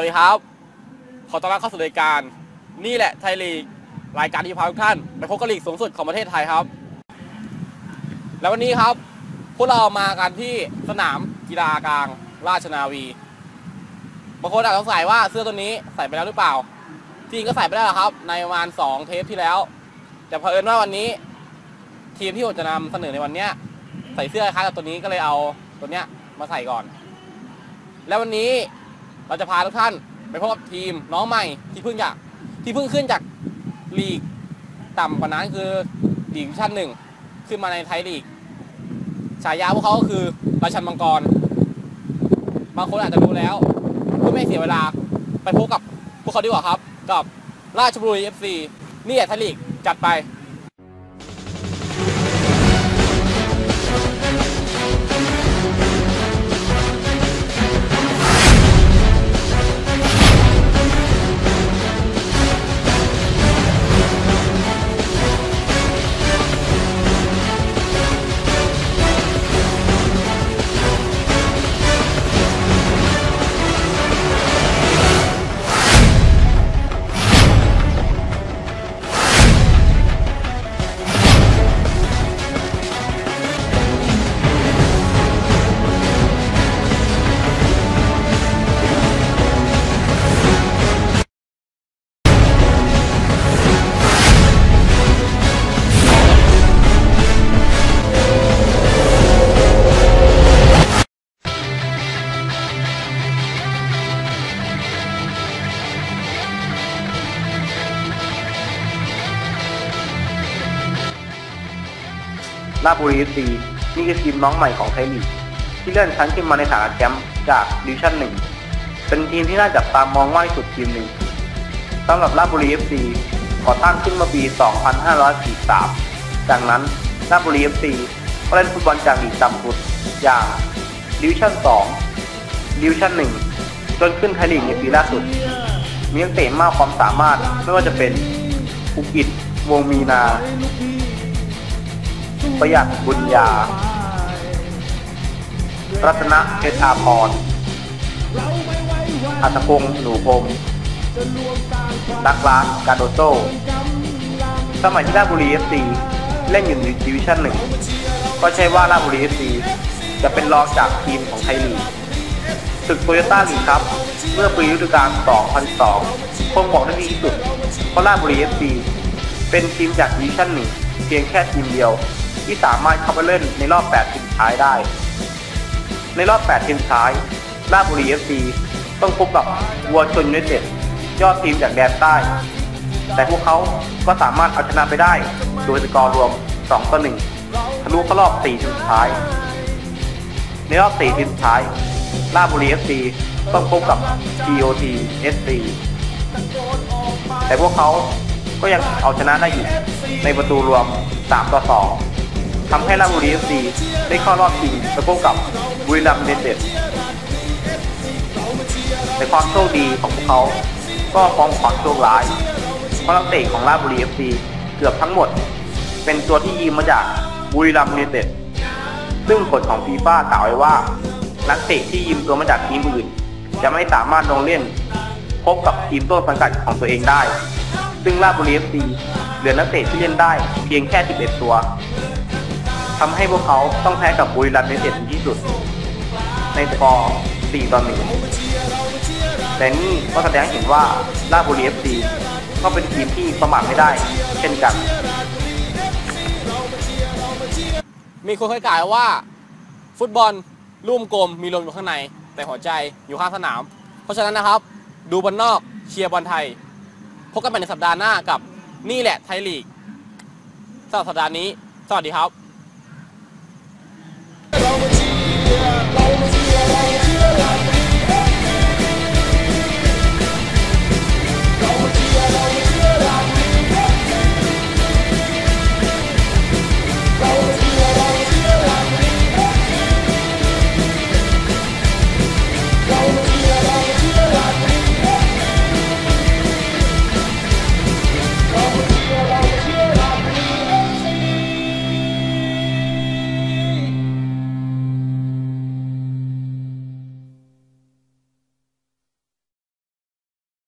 ดีครับขอต้อนรับเข้าสู่รายการนี่แหละไทยลีกรายการที่พาทุกท่านไปพบกับลีกสูงสุดของประเทศไทยครับแล้ววันนี้ครับพวกเรามากันที่สนามกีฬากลางราชนาวีบางคนอาจจะสงสัยว่าเสื้อตัวนี้ใส่ไปแล้วหรือเปล่าจริงก็ใส่ไปแล้วครับในประมาณ2 เทปที่แล้วแต่เผอิญว่าวันนี้ทีมที่ผมจะนำเสนอในวันนี้ใส่เสื้อคล้ายกับตัวนี้ก็เลยเอาตัวเนี้ยมาใส่ก่อนแล้ววันนี้เราจะพาทุกท่านไปพบกับทีมน้องใหม่ที่เพิ่งขึ้นจากลีกต่ำกว่านั้นคือลีกชั้น 1ขึ้นมาในไทยลีกฉายาพวกเขาก็คือราชันมังกรบางคนอาจจะรู้แล้วเพื่อไม่เสียเวลาไปพบกับพวกเขาดีกว่าครับกับราชบุรี FC นี่แหละไทยลีกจัดไปราชบุรี FC นี่คือทีมน้องใหม่ของไทยลีกที่เลื่อนชั้นขึ้นมาในฐานะแชมป์จากดิวิชั่น 1เป็นทีมที่น่าจับตามองมากที่สุดทีมหนึ่งสำหรับราชบุรี FC ก่อตั้งขึ้นเมื่อปี 2543 จากนั้นราชบุรี FC ก็เล่นฟุตบอลจากลีกต่ำสุดอย่างดิวิชั่น 2 ดิวิชั่น 1 จนขึ้นไทยลีกในปีล่าสุดมีนักเตะมากความสามารถไม่ว่าจะเป็นอุกิจ วงมีนาประหยัดบุญญารัตนเพชรอาภรณ์อัตพงษ์หนูพรมดักลาสกาโดโซสมัยที่ราชบุรี FC เล่นอยู่ในดิวิชั่น 1ก็ใช่ว่าราชบุรี FC จะเป็นรองจากทีมของไทยลีกศึกโตโยต้าลีกครับเมื่อปีฤดูกาล 2012 คงบอกได้ดีที่สุดเพราะราชบุรี FC เป็นทีมจากดิวิชั่น 1เพียงแค่ทีมเดียวที่สามารถเข้าไปเล่นในรอบ 8 ทีมสุดท้ายได้ในรอบ 8 ทีมสุดท้ายราชบุรี FC ต้องพบกับวัวชนยูไนเต็ดยอดทีมจากแดนใต้แต่พวกเขาก็สามารถเอาชนะไปได้โดยสกอร์รวม 2-1 ทะลุเข้ารอบ 4 ทีมสุดท้ายในรอบ 4 ทีมสุดท้ายราชบุรี FC ต้องพบกับ TOT SC แต่พวกเขาก็ยังเอาชนะได้อยู่ในประตูรวม 3-2 ทำให้ราชบุรี FC ได้เข้ารอบชิงไปพบกับบุรีรัมย์ยูไนเต็ดแต่ความโชคดีของพวกเขาก็ฟ้องความโชคร้ายเพราะนักเตะของราชบุรี FC เกือบทั้งหมดเป็นตัวที่ยืมมาจากบุรีรัมย์ยูไนเต็ดซึ่งกฎของฟีฟ่ากล่าวไว้ว่านักเตะที่ยืมตัวมาจากทีมอื่นจะไม่สามารถลงเล่นพบกับทีมต้นสังกัดของตัวเองได้ซึ่งราชบุรี FC เหลือนักเตะที่เล่นได้เพียงแค่11 ตัวทำให้พวกเขาต้องแพ้กับบุรีรัมย์ยูไนเต็ดที่สุดในสกอร์ 4-1 แต่นี่ก็แสดงให้เห็นว่าราชบุรี FC ก็เป็นทีมที่ประมาทไม่ได้เช่นกันมีคนเคยกล่าวว่าฟุตบอลลุ่มกลมมีลมอยู่ข้างในแต่หัวใจอยู่ข้างสนามเพราะฉะนั้นนะครับดูบอลนอกเชียร์บอลไทยพบกันใหม่ในสัปดาห์หน้ากับนี่แหละไทยลีกสำหรับสัปดาห์นี้สวัสดีครับ